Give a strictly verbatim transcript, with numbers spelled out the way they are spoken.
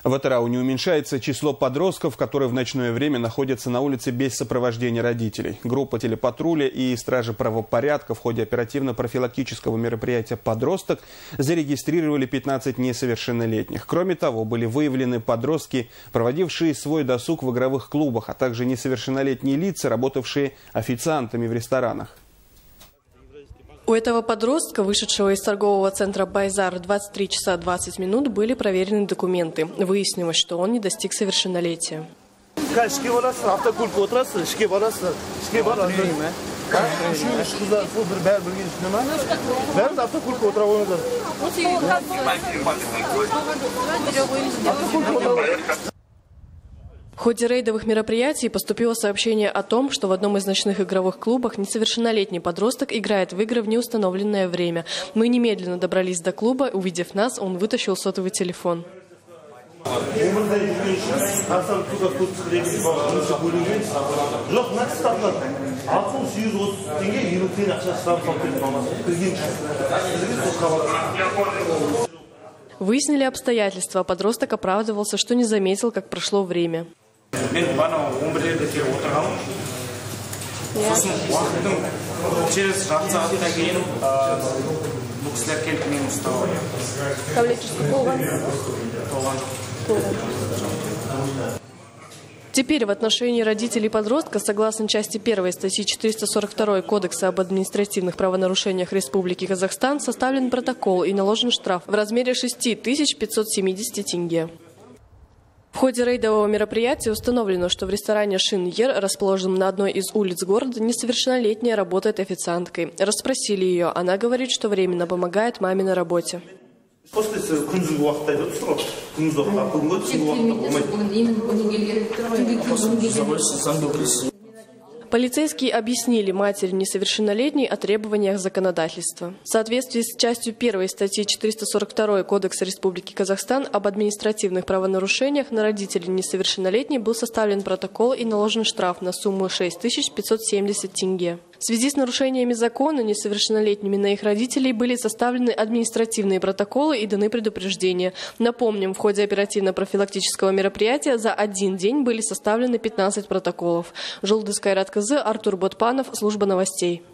В Атырау не уменьшается число подростков, которые в ночное время находятся на улице без сопровождения родителей. Группа телепатруля и стражи правопорядка в ходе оперативно-профилактического мероприятия «Подросток» зарегистрировали пятнадцать несовершеннолетних. Кроме того, были выявлены подростки, проводившие свой досуг в игровых клубах, а также несовершеннолетние лица, работавшие официантами в ресторанах. У этого подростка, вышедшего из торгового центра «Байзар» в двадцать три часа двадцать минут, были проверены документы. Выяснилось, что он не достиг совершеннолетия. В ходе рейдовых мероприятий поступило сообщение о том, что в одном из ночных игровых клубах несовершеннолетний подросток играет в игры в неустановленное время. Мы немедленно добрались до клуба. Увидев нас, он вытащил сотовый телефон. Выяснили обстоятельства. Подросток оправдывался, что не заметил, как прошло время. Теперь в отношении родителей подростка, согласно части первой статьи четыреста сорок два Кодекса об административных правонарушениях Республики Казахстан, составлен протокол и наложен штраф в размере шести тысяч пятисот семидесяти тенге. В ходе рейдового мероприятия установлено, что в ресторане «Шин-Ер», расположенном на одной из улиц города, несовершеннолетняя работает официанткой. Расспросили ее. Она говорит, что временно помогает маме на работе. Полицейские объяснили матери несовершеннолетней о требованиях законодательства. В соответствии с частью первой статьи четыреста сорок два Кодекса Республики Казахстан об административных правонарушениях на родителей несовершеннолетней был составлен протокол и наложен штраф на сумму шесть тысяч пятьсот семьдесят тенге. В связи с нарушениями закона несовершеннолетними на их родителей были составлены административные протоколы и даны предупреждения. Напомним, в ходе оперативно-профилактического мероприятия за один день были составлены пятнадцать протоколов. Жулдыз Кайрат Кызы, Артур Ботпанов, служба новостей.